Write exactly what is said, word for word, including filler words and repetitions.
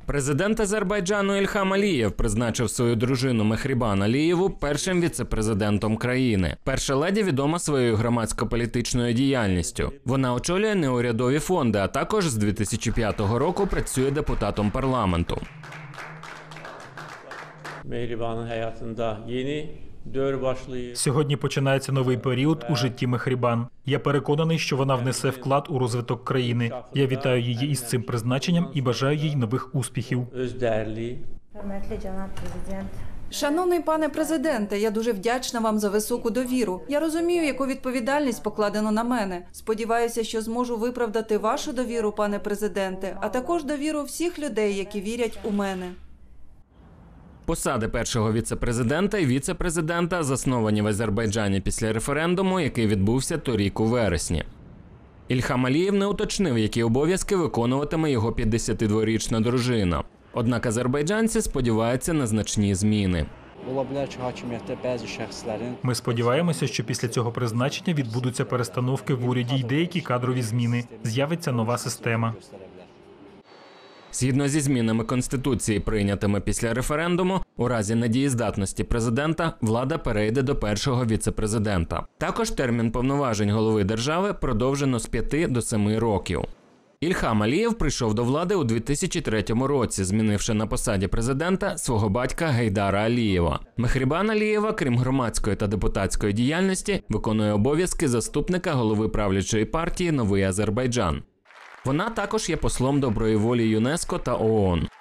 Президент Азербайджану Ільхам Алієв призначив свою дружину Мехрібан Алієву першим віце-президентом країни. Перша леді відома своєю громадсько-політичною діяльністю. Вона очолює неурядові фонди, а також з дві тисячі п'ятого року працює депутатом парламенту. Сьогодні починається новий період у житті Мехрібан. Я переконаний, що вона внесе вклад у розвиток країни. Я вітаю її із цим призначенням і бажаю їй нових успіхів. Шановний пане президенте, я дуже вдячна вам за високу довіру. Я розумію, яку відповідальність покладено на мене. Сподіваюся, що зможу виправдати вашу довіру, пане президенте, а також довіру всіх людей, які вірять у мене. Посади першого віце-президента і віце-президента засновані в Азербайджані після референдуму, який відбувся торік у вересні. Ільхам Алієв не уточнив, які обов'язки виконуватиме його п'ятдесятидворічна дружина. Однак азербайджанці сподіваються на значні зміни. Ми сподіваємося, що після цього призначення відбудуться перестановки в уряді й деякі кадрові зміни. З'явиться нова система. Згідно зі змінами Конституції, прийнятими після референдуму, у разі недієздатності президента влада перейде до першого віце-президента. Також термін повноважень голови держави продовжено з п'яти до семи років. Ільхам Алієв прийшов до влади у дві тисячі третьому році, змінивши на посаді президента свого батька Гейдара Алієва. Мехрібан Алієва, крім громадської та депутатської діяльності, виконує обов'язки заступника голови правлячої партії «Новий Азербайджан». Вона також є послом доброї волі ЮНЕСКО та ООН.